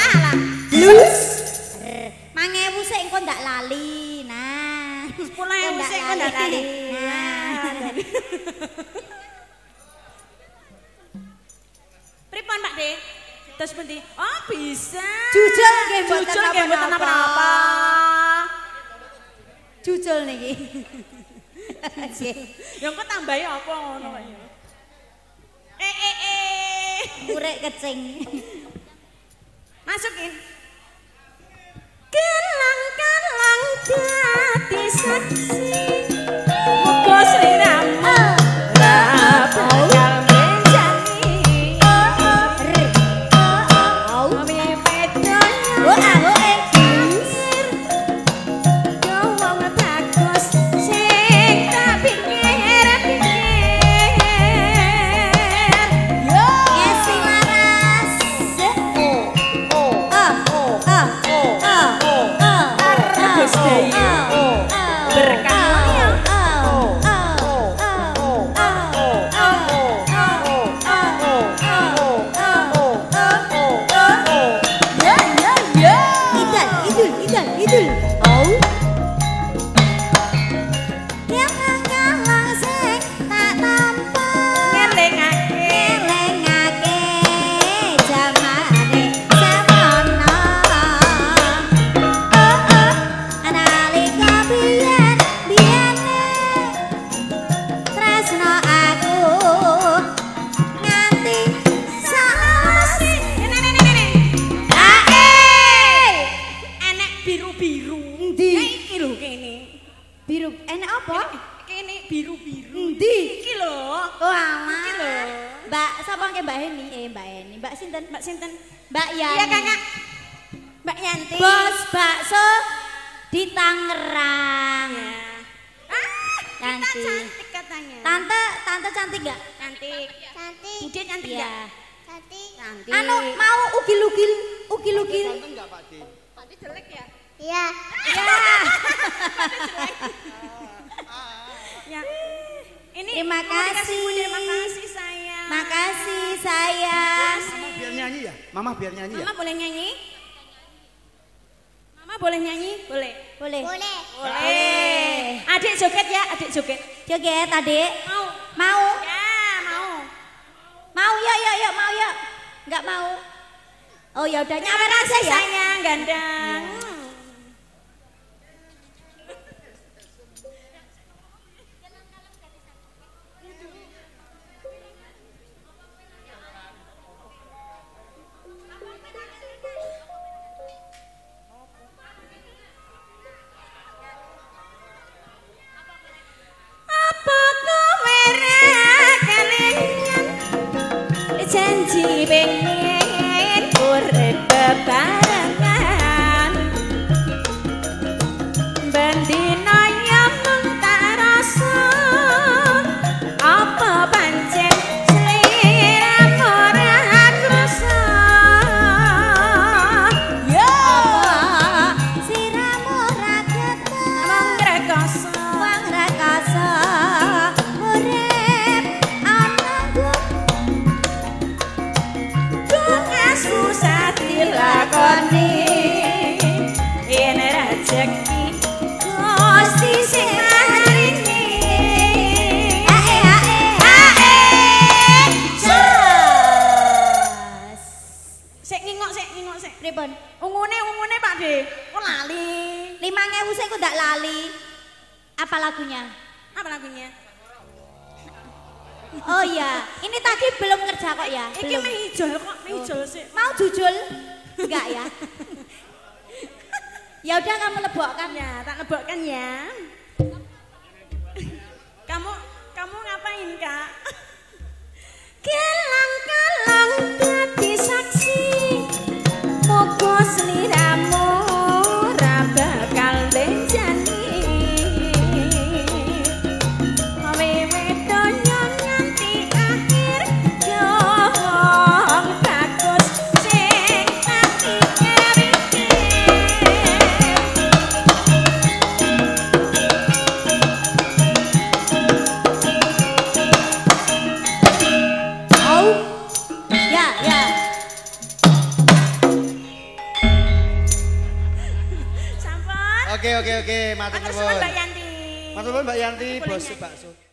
Alah. Lus. 1000 sik engko ndak lali. Nah, 10.000 sik kok ndak lali. Nah. Pripun Pak De? Terus pundi? Oh, bisa. Jujul nggih mboten Jujul nggih mboten apa-apa. Jujul niki. Ya kok tambahi apa ngono kok ya. Urek kecing. Masukin. Kelang-kelang dadi saksi. Muga sliramu ra bakal menjani. Mbak sinten? Mbak Yani. Iya Kakak. Mbak Yanti. Bos bakso di Tangerang. Ya. Cantik. Cantik katanya. Tante cantik gak? Cantik. Cantik. Bude cantik Iya. gak? Cantik. Cantik. Anu mau ukil-ukil. Ganteng enggak Pak De? Pak De jelek ya? Iya. Ya. Ya. Ini Terima mau dikasih kasih. bude, makasih sayang. Makasih sayang. Mama biar nyanyi ya? Mama biar nyanyi ya? Mama boleh nyanyi? Mama boleh nyanyi? Boleh. Boleh. Boleh. Boleh. Adik joget ya, adik joget. Joget Adik. Mau? Mau? Ya, mau. Mau yuk, mau yuk. Enggak mau. Oh ya udah nyawer aja Makasih ya. sayang, gandang. Apa kowe ra kelingan janji pengen urip bebarengan bendina nyameng tak rasa apa pancen sliramu ora krasa yo Siramu raket mong rekoso wong rakasa urip ana susah dilakoni yen rezeki Gusti sing marini sik ngingok sik Pripun? ungune Pak De kok lali 5.000 sik kok ndak lali. Apa lagunya? apa lagunya Oh iya, ini tadi belum kerja kok ya? iki Belum. meh ijol kok meh ijol sik Mau jujul? Enggak ya? Ya udah kamu lebokkan. ya tak lebokkan ya kamu ngapain Kak kelang-kelang dadi saksi muga sliramu ra bakal benjani wewe donya nganti akhir yo wong bagus sing ati kerike oke. Matur Matur suwun nuwun. Mbak Yanti. Matur nuwun Mbak Yanti, Boleh bos nyanyi. bakso.